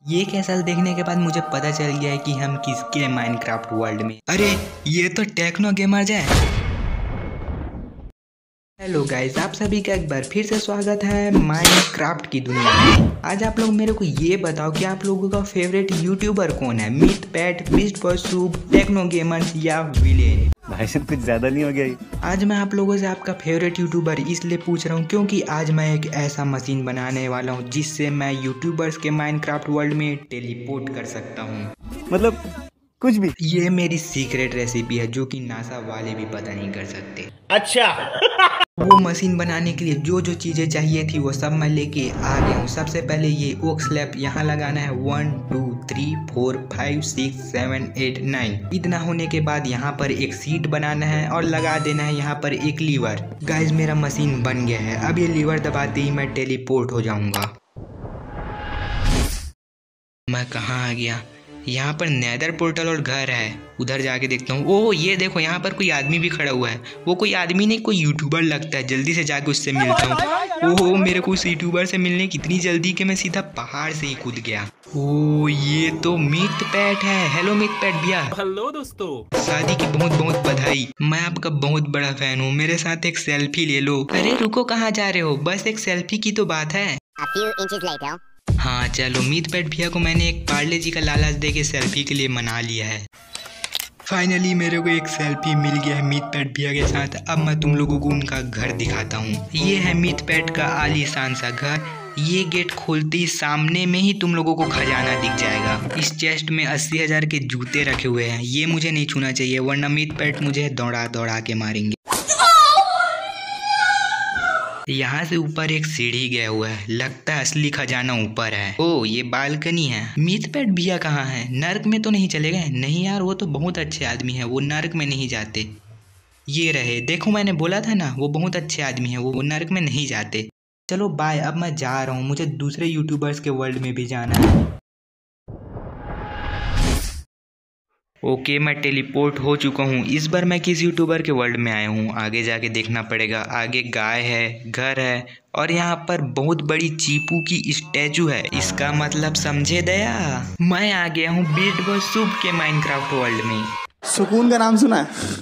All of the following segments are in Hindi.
ये कैसल देखने के बाद मुझे पता चल गया है कि हम किसके माइनक्राफ्ट वर्ल्ड में। अरे ये तो टेक्नो गेमर्स है। हेलो गाइस, आप सभी का एक बार फिर से स्वागत है माइनक्राफ्ट की दुनिया में। आज आप लोग मेरे को ये बताओ कि आप लोगों का फेवरेट यूट्यूबर कौन है? Mythpat, Beast Boy Soup, Techno Gamers या विलेन? भाई साहब कुछ ज्यादा नहीं हो गया? आज मैं आप लोगों से आपका फेवरेट यूट्यूबर इसलिए पूछ रहा हूँ क्योंकि आज मैं एक ऐसा मशीन बनाने वाला हूँ जिससे मैं यूट्यूबर्स के माइनक्राफ्ट वर्ल्ड में टेलीपोर्ट कर सकता हूँ। मतलब कुछ भी? ये मेरी सीक्रेट रेसिपी है जो कि नासा वाले भी पता नहीं कर सकते। अच्छा। वो मशीन बनाने के लिए जो जो चीजें चाहिए थी वो सब मैं लेके आ गया हूँ। सबसे पहले ये ओक स्लैब यहाँ लगाना है 1 2 3 4 5 6 7 8 9। इतना होने के बाद यहाँ पर एक सीट बनाना है और लगा देना है यहाँ पर एक लीवर। गाइस मेरा मशीन बन गया है। अब ये लीवर दबाते ही मैं टेलीपोर्ट हो जाऊंगा। मैं कहाँ आ गया? यहाँ पर नेदर पोर्टल और घर है, उधर जाके देखता हूँ। ओह ये देखो यहाँ पर कोई आदमी भी खड़ा हुआ है। वो कोई आदमी नहीं, कोई यूट्यूबर लगता है। जल्दी से जाके उससे मिलता हूँ। ओह मेरे को उस यूट्यूबर से मिलने कितनी जल्दी कि मैं सीधा पहाड़ से ही कूद गया। ओह ये तो मीथपेट है। हेलो मीथपेट भैया। हेलो दोस्तों, शादी की बहुत बहुत बधाई। मैं आपका बहुत बड़ा फैन हूँ। मेरे साथ एक सेल्फी ले लो। अरे रुको, कहाँ जा रहे हो? बस एक सेल्फी की तो बात है। हाँ चलो, मीथपेट भैया को मैंने एक पार्ले जी का लालच दे के सेल्फी के लिए मना लिया है। फाइनली मेरे को एक सेल्फी मिल गया है मीथपेट भैया के साथ। अब मैं तुम लोगों को उनका घर दिखाता हूँ। ये है मीथपेट का आलीशान सा घर। ये गेट खोलते ही सामने में ही तुम लोगों को खजाना दिख जाएगा। इस चेस्ट में 80,000 के जूते रखे हुए हैं। ये मुझे नहीं छूना चाहिए वरना मीथपेट मुझे दौड़ा दौड़ा के मारेंगे। यहाँ से ऊपर एक सीढ़ी गया हुआ है। लगता है असली खजाना ऊपर है। ओ ये बालकनी है। मीथपेट भैया कहाँ है? नर्क में तो नहीं चले गए? नहीं यार, वो तो बहुत अच्छे आदमी है, वो नर्क में नहीं जाते। ये रहे, देखो मैंने बोला था ना, वो बहुत अच्छे आदमी है, वो नर्क में नहीं जाते। चलो बाय, अब मैं जा रहा हूँ। मुझे दूसरे यूट्यूबर्स के वर्ल्ड में भी जाना है। ओके मैं टेलीपोर्ट हो चुका हूँ। इस बार मैं किस यूट्यूबर के वर्ल्ड में आया हूँ आगे जाके देखना पड़ेगा। आगे गाय है, घर है और यहाँ पर बहुत बड़ी चीपू की स्टैचू है। इसका मतलब समझे दया, मैं आ गया हूँ बीस्ट बॉय सूप के माइनक्राफ्ट वर्ल्ड में। सुकून का नाम सुना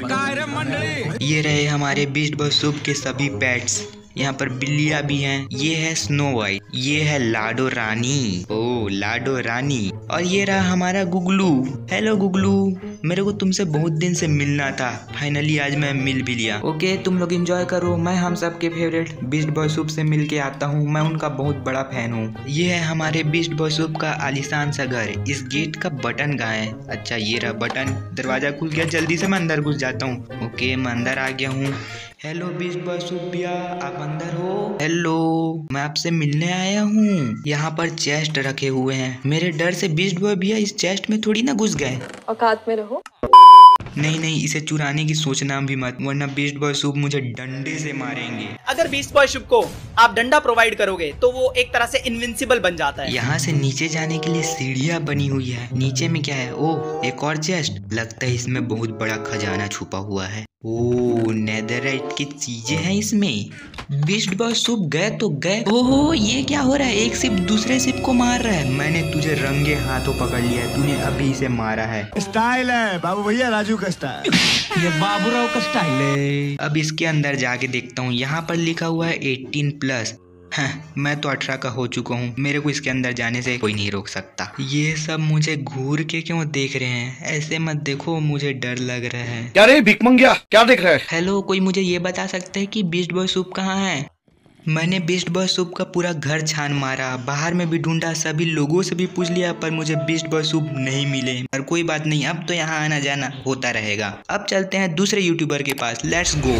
है? ये रहे हमारे बीस्ट बॉय सूप के सभी पेट्स। यहाँ पर बिल्लियाँ भी हैं। ये है स्नो वाइट, ये है लाडो रानी। ओ लाडो रानी। और ये रहा हमारा गुगलू। हेलो गुगलू, मेरे को तुमसे बहुत दिन से मिलना था। फाइनली आज मैं मिल भी लिया। ओके तुम लोग एंजॉय करो। मैं हम सब के फेवरेट बीस्ट बॉय सूप से मिल के आता हूँ। मैं उनका बहुत बड़ा फैन हूँ। ये है हमारे बीस्ट बॉय सूप का आलीशान सा घर। इस गेट का बटन कहाँ है? अच्छा ये रहा बटन। दरवाजा खुल गया, जल्दी से मैं अंदर घुस जाता हूँ। ओके मैं अंदर आ गया हूँ। हेलो बीस्ट बॉय सूप भैया, आप अंदर हो? हेलो, मैं आपसे मिलने आया हूँ। यहाँ पर चेस्ट रखे हुए हैं। मेरे डर से बीस्ट बॉय भैया इस चेस्ट में थोड़ी ना घुस गए। औकात में रहो। नहीं नहीं, इसे चुराने की सोचना भी मत, वरना बीस्ट बॉय सूप मुझे डंडे से मारेंगे। अगर बीस्ट बॉय सूप को आप डंडा प्रोवाइड करोगे तो वो एक तरह से इनविंसिबल बन जाता है। यहाँ से नीचे जाने के लिए सीढ़ियाँ बनी हुई है। नीचे में क्या है? ओह एक और चेस्ट। लगता है इसमें बहुत बड़ा खजाना छुपा हुआ है। ओह नेदरराइट की चीजें हैं इसमें। बीस्ट बॉय सूप गए तो गए। ओहो ये क्या हो रहा है? एक शिप दूसरे शिप को मार रहा है। मैंने तुझे रंगे हाथों पकड़ लिया है, तूने अभी इसे मारा है। स्टाइल है बाबू भैया, राजू का स्टाइल। ये बाबूराव का स्टाइल है। अब इसके अंदर जाके देखता हूँ। यहाँ पर लिखा हुआ है 18+। हाँ, मैं तो 18 का हो चुका हूँ। मेरे को इसके अंदर जाने से कोई नहीं रोक सकता। ये सब मुझे घूर के क्यों देख रहे हैं? ऐसे मत देखो, मुझे डर लग रहा है। क्या रे भिकमंगिया, क्या देख रहा है? हेलो, कोई मुझे ये बता सकता है कि बीस्ट बॉय सूप कहाँ है? मैंने बीस्ट बॉय सूप का पूरा घर छान मारा, बाहर में भी ढूंढा, सभी लोगों से भी पूछ लिया, पर मुझे बीस्ट बॉय सूप नहीं मिले। पर कोई बात नहीं, अब तो यहाँ आना जाना होता रहेगा। अब चलते हैं दूसरे यूट्यूबर के पास। Let's go.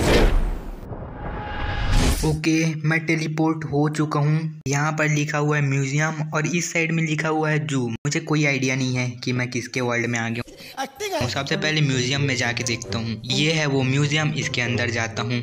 ओके मैं टेलीपोर्ट हो चुका हूँ। यहाँ पर लिखा हुआ है म्यूजियम और इस साइड में लिखा हुआ है जू। मुझे कोई आइडिया नहीं है कि मैं किसके वर्ल्ड में आ गया हूँ। सबसे पहले म्यूजियम में जाके देखता हूँ। ये है वो म्यूजियम, इसके अंदर जाता हूँ।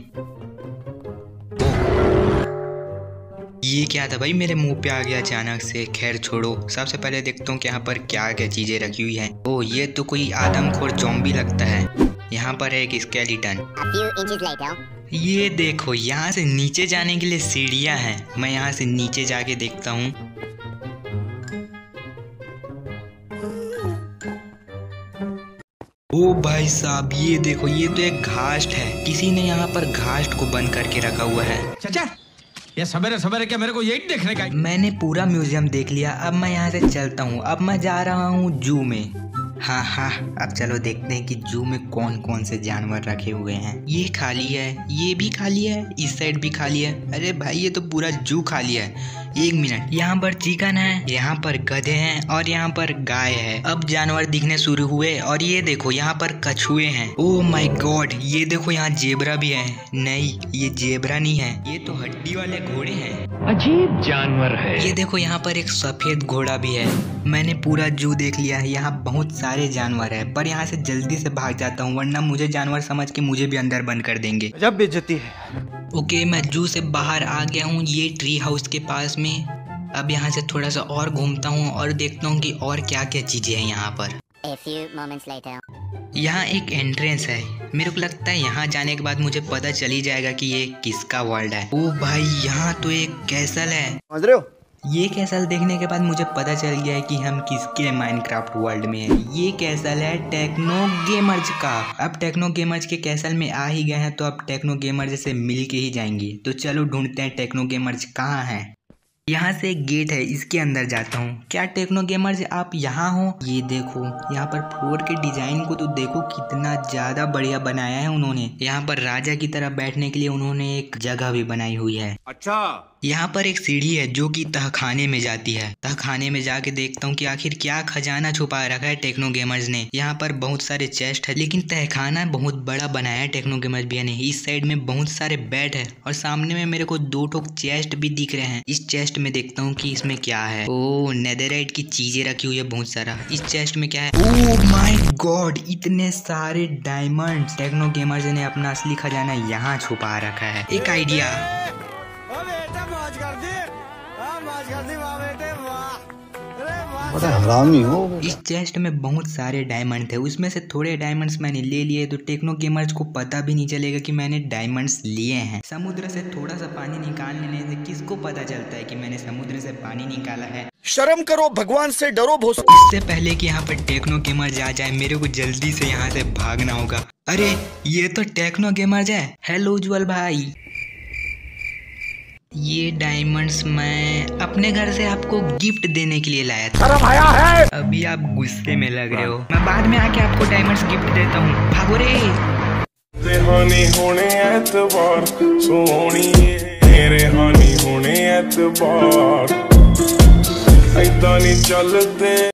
ये क्या था भाई, मेरे मुंह पे आ गया अचानक से। खैर छोड़ो, सबसे पहले देखता हूँ कि यहाँ पर क्या क्या चीजें रखी हुई हैं। ओह ये तो कोई आदमखोर ज़ॉम्बी लगता है। यहाँ पर है एक स्केलेटन। ये देखो, यहाँ से नीचे जाने के लिए सीढ़ियाँ हैं। मैं यहाँ से नीचे जाके देखता हूँ। ओ भाई साहब, ये देखो, ये तो एक घास्ट है। किसी ने यहाँ पर घास्ट को बंद करके रखा हुआ है। चाचा, ये सवेरे सवेरे क्या मेरे को यही देखने का? मैंने पूरा म्यूजियम देख लिया, अब मैं यहाँ से चलता हूँ। अब मैं जा रहा हूँ जू में। हाँ, अब चलो देखते हैं कि जू में कौन कौन से जानवर रखे हुए हैं। ये खाली है, ये भी खाली है, इस साइड भी खाली है। अरे भाई, ये तो पूरा जू खाली है। एक मिनट, यहाँ पर चिकन है, यहाँ पर गधे हैं और यहाँ पर गाय है। अब जानवर दिखने शुरू हुए और ये देखो, यहाँ पर कछुए हैं। ओह माय गॉड, ये देखो, यहाँ जेबरा भी है। नहीं, ये जेबरा नहीं है, ये तो हड्डी वाले घोड़े हैं। अजीब जानवर है। ये देखो, यहाँ पर एक सफेद घोड़ा भी है। मैंने पूरा जू देख लिया है, यहाँ बहुत सारे जानवर है, पर यहाँ से जल्दी से भाग जाता हूँ, वरना मुझे जानवर समझ के मुझे भी अंदर बंद कर देंगे। जब बेइज्जती है। ओके, मैं जू से बाहर आ गया हूँ, ये ट्री हाउस के पास में। अब यहाँ से थोड़ा सा और घूमता हूँ और देखता हूँ कि और क्या क्या चीजें हैं यहाँ पर। A few moments later. यहाँ एक एंट्रेंस है। मेरे को लगता है यहाँ जाने के बाद मुझे पता चल ही जाएगा कि ये किसका वर्ल्ड है। ओ भाई, यहाँ तो एक कैसल है। समझ रहे हो? ये कैसल देखने के बाद मुझे पता चल गया है कि हम किसके माइनक्राफ्ट वर्ल्ड में हैं। ये कैसल है टेक्नो गेमर्स का। अब टेक्नो गेमर्स के कैसल में आ ही गए हैं, तो अब टेक्नो गेमर्स से मिल के ही जाएंगे। तो चलो ढूंढते हैं टेक्नो गेमर्स कहाँ हैं। यहाँ से एक गेट है, इसके अंदर जाता हूँ। क्या टेक्नो गेमर्स आप यहाँ हो? ये देखो, यहाँ पर फ्लोर के डिजाइन को तो देखो, कितना ज्यादा बढ़िया बनाया है उन्होंने। यहाँ पर राजा की तरह बैठने के लिए उन्होंने एक जगह भी बनाई हुई है। अच्छा, यहाँ पर एक सीढ़ी है जो कि तहखाने में जाती है। तहखाने में जाके देखता हूँ कि आखिर क्या खजाना छुपा रखा है टेक्नो गेमर्स ने। यहाँ पर बहुत सारे चेस्ट है, लेकिन तहखाना बहुत बड़ा बनाया है टेक्नो गेमर्स भैया ने। इस साइड में बहुत सारे बेड है और सामने में मेरे को 2 ठोक चेस्ट भी दिख रहे हैं। इस चेस्ट में देखता हूँ कि इसमें क्या है। ओ, नेदरराइट की चीजें रखी हुई है बहुत सारा। इस चेस्ट में क्या है? ओह माय गॉड, इतने सारे डायमंड। टेक्नो गेमर्स ने अपना असली खजाना यहाँ छुपा रखा है। एक आइडिया, बड़ा हरामी हो। इस चेस्ट में बहुत सारे डायमंड थे, उसमें से थोड़े डायमंड्स मैंने ले लिए, तो टेक्नो गेमर्स को पता भी नहीं चलेगा कि मैंने डायमंड्स लिए हैं। समुद्र से थोड़ा सा पानी निकाल लेने से किसको पता चलता है कि मैंने समुद्र से पानी निकाला है। शर्म करो, भगवान से डरो भोस। इससे पहले कि यहाँ पर टेक्नो गेमर्स आ जाए, मेरे को जल्दी से यहाँ से भागना होगा। अरे, ये तो टेक्नो गेमर्स है। हेलो उज्जवल भाई, ये डायमंड्स मैं अपने घर से आपको गिफ्ट देने के लिए लाया था। अभी आप गुस्से में लग रहे हो, मैं बाद में आके आपको डायमंड्स गिफ्ट देता हूँ। भागो रे। हानी होने एतबार सोनी, मेरे हानी होने एतबार, ऐदा नहीं चलते।